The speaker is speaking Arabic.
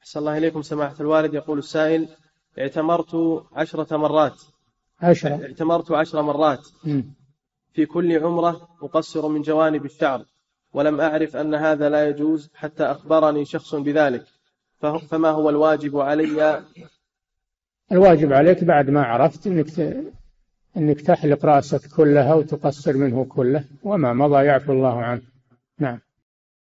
أحسن الله إليكم سماحة الوالد. يقول السائل: اعتمرت 10 مرات. اعتمرت 10 مرات. في كل عمرة أقصر من جوانب الشعر، ولم أعرف أن هذا لا يجوز حتى أخبرني شخص بذلك، فما هو الواجب علي؟ الواجب عليك بعد ما عرفت أنك تحلق رأسك كلها وتقصر منه كله، وما مضى يعفو الله عنه. نعم.